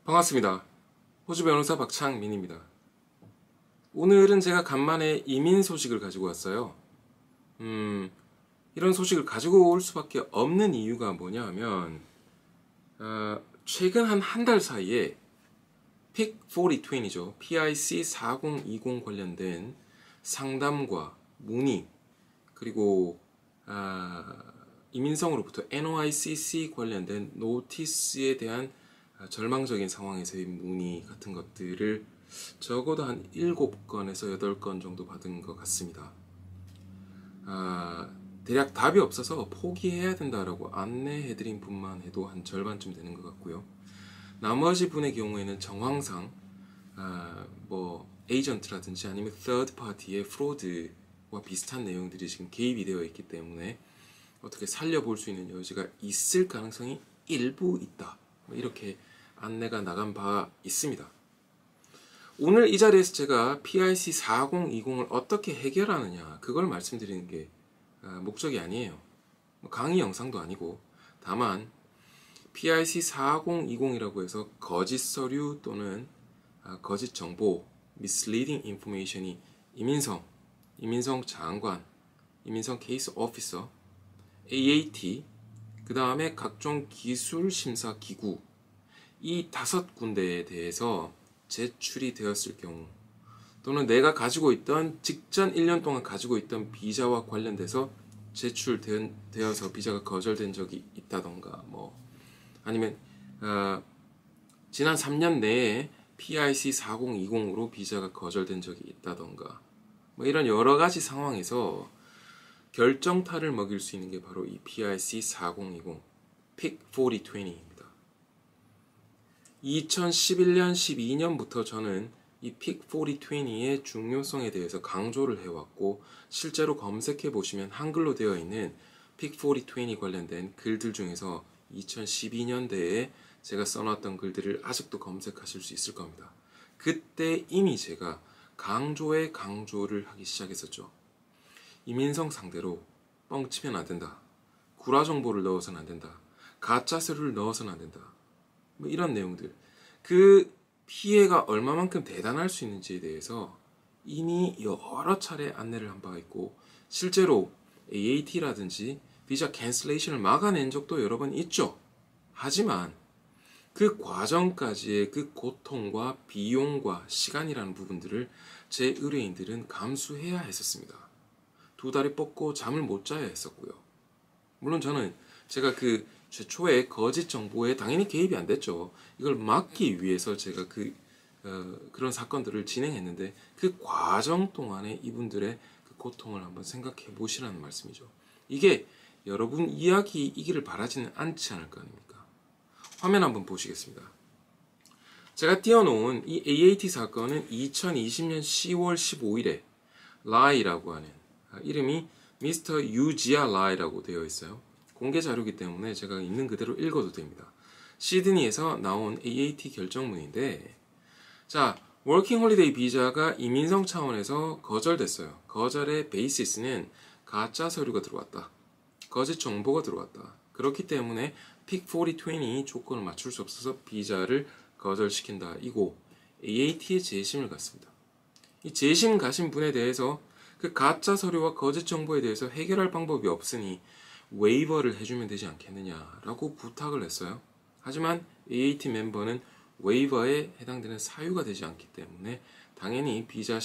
반갑습니다. 호주 변호사 박창민입니다. 오늘은 제가 간만에 이민 소식을 가지고 왔어요. 이런 소식을 가지고 올 수밖에 없는 이유가 뭐냐 하면 최근 한 달 사이에 PIC4020이죠. PIC4020 관련된 상담과 문의, 그리고 이민성으로부터 NOICC 관련된 노티스에 대한 절망적인 상황에서의 문의 같은 것들을 적어도 한 7건에서 8건 정도 받은 것 같습니다. 대략 답이 없어서 포기해야 된다라고 안내해드린 분만 해도 한 절반쯤 되는 것 같고요. 나머지 분의 경우에는 정황상 에이전트라든지 아니면 third party의 프로드와 비슷한 내용들이 지금 개입이 되어 있기 때문에 어떻게 살려볼 수 있는 여지가 있을 가능성이 일부 있다, 이렇게 안내가 나간 바 있습니다. 오늘 이 자리에서 제가 PIC4020을 어떻게 해결하느냐, 그걸 말씀드리는 게 목적이 아니에요. 강의 영상도 아니고, 다만 PIC4020이라고 해서 거짓 서류 또는 거짓 정보, misleading information이 이민성 장관, 이민성 케이스 오피서, AAT, 그 다음에 각종 기술 심사 기구, 이 5군데에 대해서 제출이 되었을 경우, 또는 내가 가지고 있던 직전 1년 동안 가지고 있던 비자와 관련돼서 제출되어서 비자가 거절된 적이 있다던가, 아니면 지난 3년 내에 PIC4020으로 비자가 거절된 적이 있다던가, 이런 여러 가지 상황에서 결정타를 먹일 수 있는 게 바로 이 PIC4020 PIC4020입니다. 2011년, 12년부터 저는 이 PIC4020의 중요성에 대해서 강조를 해왔고, 실제로 검색해 보시면 한글로 되어 있는 PIC4020 관련된 글들 중에서 2012년대에 제가 써놨던 글들을 아직도 검색하실 수 있을 겁니다. 그때 이미 제가 강조를 하기 시작했었죠. 이민성 상대로 뻥치면 안 된다, 구라 정보를 넣어서는 안 된다, 가짜 서류를 넣어서는 안 된다, 이런 내용들, 그 피해가 얼마만큼 대단할 수 있는지에 대해서 이미 여러 차례 안내를 한 바가 있고, 실제로 AAT라든지 비자 캔슬레이션을 막아낸 적도 여러 번 있죠. 하지만 그 과정까지의 그 고통과 비용과 시간이라는 부분들을 제 의뢰인들은 감수해야 했었습니다. 2다리 뻗고 잠을 못 자야 했었고요. 물론 저는 제가 그 최초의 거짓 정보에 당연히 개입이 안 됐죠. 이걸 막기 위해서 제가 그런 사건들을 진행했는데, 그 과정 동안에 이분들의 그 고통을 한번 생각해 보시라는 말씀이죠. 이게 여러분 이야기이기를 바라지는 않지 않을 거 아닙니까? 화면 한번 보시겠습니다. 제가 띄워놓은 이 AAT 사건은 2020년 10월 15일에 라이라고 하는, 이름이 미스터 유지아 라이라고 되어 있어요. 공개 자료이기 때문에 제가 있는 그대로 읽어도 됩니다. 시드니에서 나온 AAT 결정문인데, 자, 워킹 홀리데이 비자가 이민성 차원에서 거절됐어요. 거절의 베이시스는 가짜 서류가 들어왔다, 거짓 정보가 들어왔다. 그렇기 때문에 PIC4020이 조건을 맞출 수 없어서 비자를 거절시킨다, 이고 AAT에 재심을 갔습니다. 이 재심 가신 분에 대해서 그 가짜 서류와 거짓 정보에 대해서 해결할 방법이 없으니 웨이버를 해주면 되지 않겠느냐라고 부탁을 했어요. 하지만 AAT 멤버는 웨이버에 해당되는 사유가 되지 않기 때문에 당연히 비자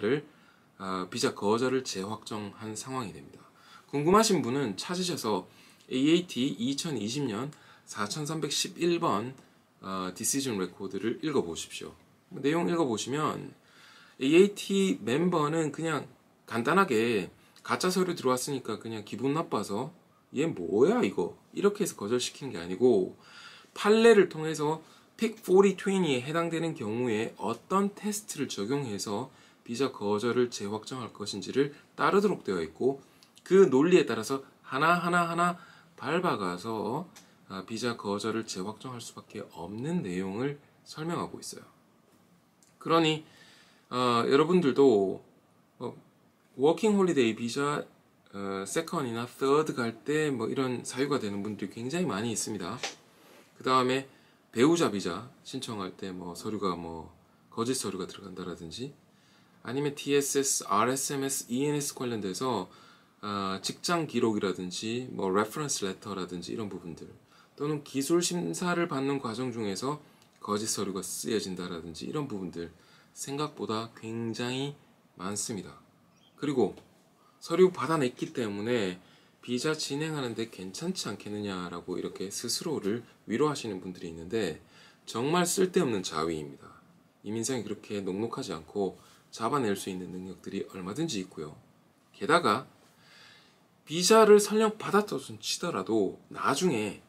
거절을 재확정한 상황이 됩니다. 궁금하신 분은 찾으셔서 AAT 2020년 4311번 디시전 레코드를 읽어보십시오. 내용 읽어보시면 AAT 멤버는 그냥 간단하게 가짜 서류 들어왔으니까 그냥 기분 나빠서 얘 뭐야 이거, 이렇게 해서 거절시키는 게 아니고, 판례를 통해서 PIC4020에 해당되는 경우에 어떤 테스트를 적용해서 비자 거절을 재확정할 것인지를 따르도록 되어 있고, 그 논리에 따라서 하나하나 밟아가서 비자 거절을 재확정할 수밖에 없는 내용을 설명하고 있어요. 그러니 여러분들도 워킹 홀리데이 비자 세컨이나 third 갈 때 이런 사유가 되는 분들이 굉장히 많이 있습니다. 그 다음에 배우자 비자 신청할 때 뭐 서류가 뭐 거짓 서류가 들어간다라든지 아니면 TSS, RSMS, ENS 관련돼서 직장 기록이라든지 뭐 레퍼런스 레터라든지 이런 부분들 또는 기술 심사를 받는 과정 중에서 거짓 서류가 쓰여진다라든지 이런 부분들 생각보다 굉장히 많습니다. 그리고 서류 받아냈기 때문에 비자 진행하는데 괜찮지 않겠느냐라고 이렇게 스스로를 위로하시는 분들이 있는데 정말 쓸데없는 자위입니다. 이민성이 그렇게 녹록하지 않고 잡아낼 수 있는 능력들이 얼마든지 있고요. 게다가 비자를 설령 받았다 치더라도 나중에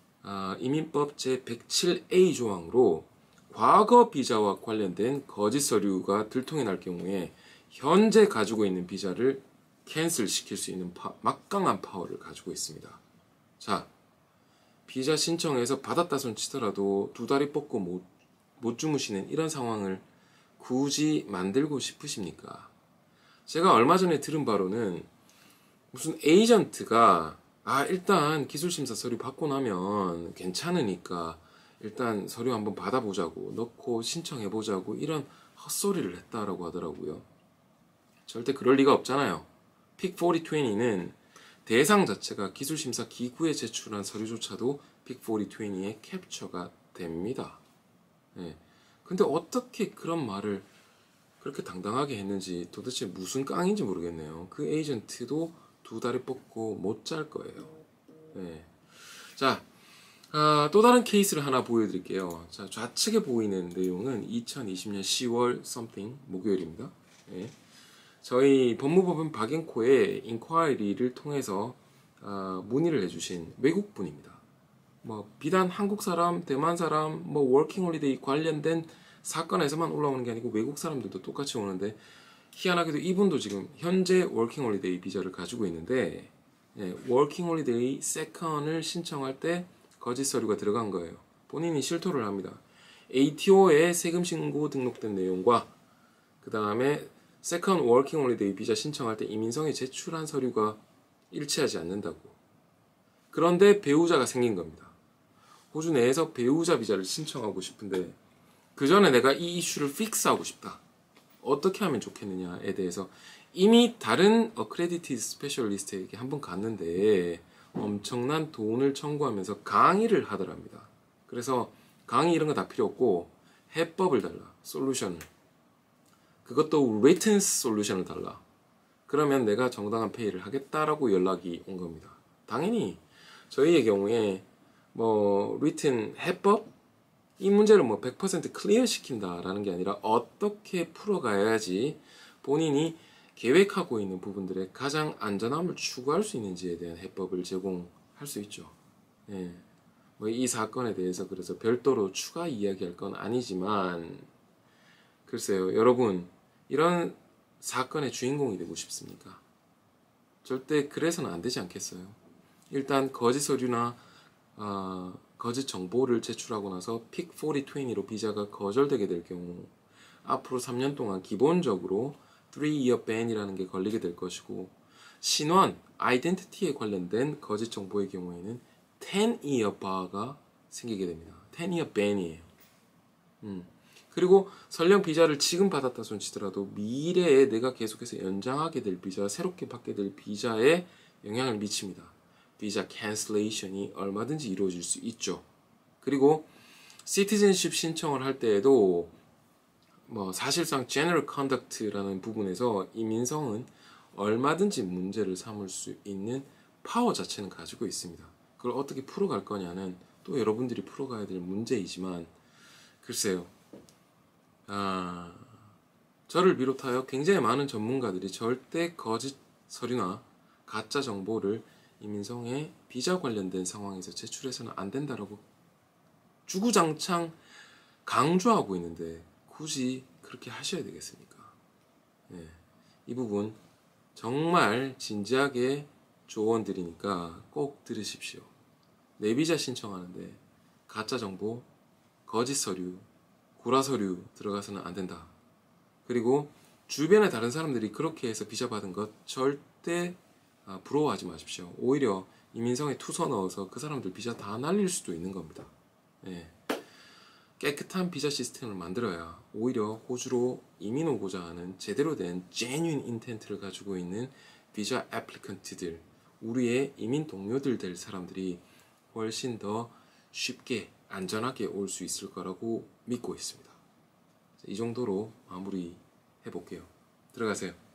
이민법 제107A 조항으로 과거 비자와 관련된 거짓 서류가 들통이 날 경우에 현재 가지고 있는 비자를 캔슬 시킬 수 있는 막강한 파워를 가지고 있습니다. 자, 비자 신청해서 받았다 손 치더라도 두 다리 뻗고 못 주무시는 이런 상황을 굳이 만들고 싶으십니까? 제가 얼마 전에 들은 바로는 무슨 에이전트가 일단 기술심사 서류 받고 나면 괜찮으니까 일단 서류 한번 받아보자고 넣고 신청해보자고 이런 헛소리를 했다라고 하더라고요. 절대 그럴 리가 없잖아요. 픽4020는 대상 자체가 기술심사 기구에 제출한 서류조차도 픽4020에 캡처가 됩니다. 네. 근데 어떻게 그런 말을 그렇게 당당하게 했는지 도대체 무슨 깡인지 모르겠네요. 그 에이전트도 두 다리 뻗고 못 잘 거예요. 네. 자, 또 다른 케이스를 하나 보여드릴게요. 자, 좌측에 보이는 내용은 2020년 10월 something 목요일입니다. 네. 저희 법무법인 박앵코의 인콰이리를 통해서 문의를 해주신 외국분입니다. 뭐 비단 한국 사람, 대만 사람, 뭐 워킹홀리데이 관련된 사건에서만 올라오는 게 아니고 외국 사람들도 똑같이 오는데 희한하게도 이분도 지금 현재 워킹홀리데이 비자를 가지고 있는데 워킹홀리데이 세컨을 신청할 때 거짓 서류가 들어간 거예요. 본인이 실토를 합니다. ATO에 세금 신고 등록된 내용과 그 다음에 세컨 워킹홀리데이 비자 신청할 때 이민성에 제출한 서류가 일치하지 않는다고. 그런데 배우자가 생긴 겁니다. 호주 내에서 배우자 비자를 신청하고 싶은데 그 전에 내가 이 이슈를 픽스하고 싶다. 어떻게 하면 좋겠느냐에 대해서 이미 다른 어크레디티드 스페셜리스트에게 한번 갔는데 엄청난 돈을 청구하면서 강의를 하더랍니다. 그래서 강의 이런 거 다 필요 없고 해법을 달라. 솔루션을. 그것도 written 솔루션을 달라. 그러면 내가 정당한 페이를 하겠다라고 연락이 온 겁니다. 당연히 저희의 경우에 뭐 written 해법? 이 문제를 뭐 100% 클리어 시킨다라는 게 아니라 어떻게 풀어가야지 본인이 계획하고 있는 부분들의 가장 안전함을 추구할 수 있는지에 대한 해법을 제공할 수 있죠. 예. 뭐 이 사건에 대해서 그래서 별도로 추가 이야기할 건 아니지만 글쎄요, 여러분 이런 사건의 주인공이 되고 싶습니까? 절대 그래서는 안 되지 않겠어요? 일단 거짓 서류나 거짓 정보를 제출하고 나서 픽4020로 비자가 거절되게 될 경우 앞으로 3년 동안 기본적으로 3-year ban이라는 게 걸리게 될 것이고 신원, 아이덴티티에 관련된 거짓 정보의 경우에는 10-year bar가 생기게 됩니다. 10-year ban이에요. 그리고 설령 비자를 지금 받았다 손치더라도 미래에 내가 계속해서 연장하게 될 비자, 새롭게 받게 될 비자에 영향을 미칩니다. 비자 캔슬레이션이 얼마든지 이루어질 수 있죠. 그리고 시티즌십 신청을 할 때에도 뭐 사실상 General Conduct라는 부분에서 이민성은 얼마든지 문제를 삼을 수 있는 파워 자체는 가지고 있습니다. 그걸 어떻게 풀어갈 거냐는 또 여러분들이 풀어가야 될 문제이지만 글쎄요. 저를 비롯하여 굉장히 많은 전문가들이 절대 거짓 서류나 가짜 정보를 이민성의 비자 관련된 상황에서 제출해서는 안 된다라고 주구장창 강조하고 있는데 굳이 그렇게 하셔야 되겠습니까? 네, 이 부분 정말 진지하게 조언 드리니까 꼭 들으십시오. 내 비자 신청하는데 가짜 정보, 거짓 서류, 구라 서류 들어가서는 안 된다. 그리고 주변에 다른 사람들이 그렇게 해서 비자 받은 것 절대 부러워하지 마십시오. 오히려 이민성에 투서 넣어서 그 사람들 비자 다 날릴 수도 있는 겁니다. 네. 깨끗한 비자 시스템을 만들어야 오히려 호주로 이민 오고자 하는 제대로 된 genuine intent를 가지고 있는 비자 애플리컨트들, 우리의 이민 동료들 될 사람들이 훨씬 더 쉽게 안전하게 올 수 있을 거라고 믿고 있습니다. 이 정도로 마무리 해볼게요. 들어가세요.